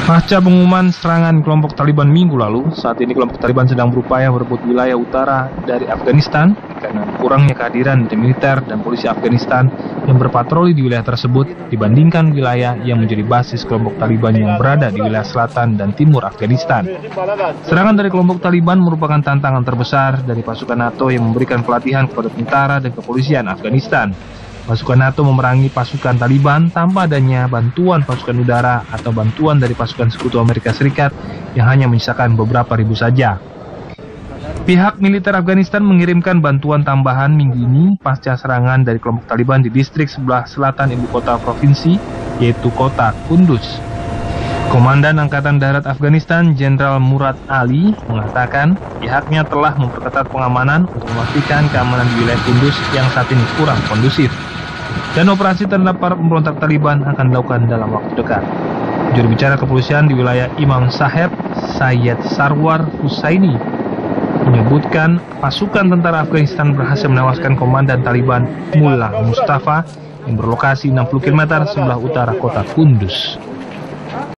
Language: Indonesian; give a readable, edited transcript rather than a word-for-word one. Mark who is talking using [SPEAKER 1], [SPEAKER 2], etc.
[SPEAKER 1] Pasca pengumuman serangan kelompok Taliban minggu lalu, saat ini kelompok Taliban sedang berupaya merebut wilayah utara dari Afghanistan karena kurangnya kehadiran dari militer dan polisi Afghanistan yang berpatroli di wilayah tersebut dibandingkan wilayah yang menjadi basis kelompok Taliban yang berada di wilayah selatan dan timur Afghanistan. Serangan dari kelompok Taliban merupakan tantangan terbesar dari pasukan NATO yang memberikan pelatihan kepada tentara dan kepolisian Afghanistan. Pasukan NATO memerangi pasukan Taliban tanpa adanya bantuan pasukan udara atau bantuan dari pasukan sekutu Amerika Serikat yang hanya menyisakan beberapa ribu saja. Pihak militer Afghanistan mengirimkan bantuan tambahan minggu ini pasca serangan dari kelompok Taliban di distrik sebelah selatan ibu kota provinsi, yaitu kota Kunduz. Komandan Angkatan Darat Afghanistan, Jenderal Murad Ali, mengatakan pihaknya telah memperketat pengamanan untuk memastikan keamanan di wilayah Kunduz yang saat ini kurang kondusif. Dan operasi terhadap para pemberontak Taliban akan dilakukan dalam waktu dekat. Juru bicara kepolisian di wilayah Imam Saheb, Syed Sarwar Husaini, menyebutkan pasukan tentara Afghanistan berhasil menewaskan komandan Taliban Mullah Mustafa yang berlokasi 60 km sebelah utara kota Kunduz.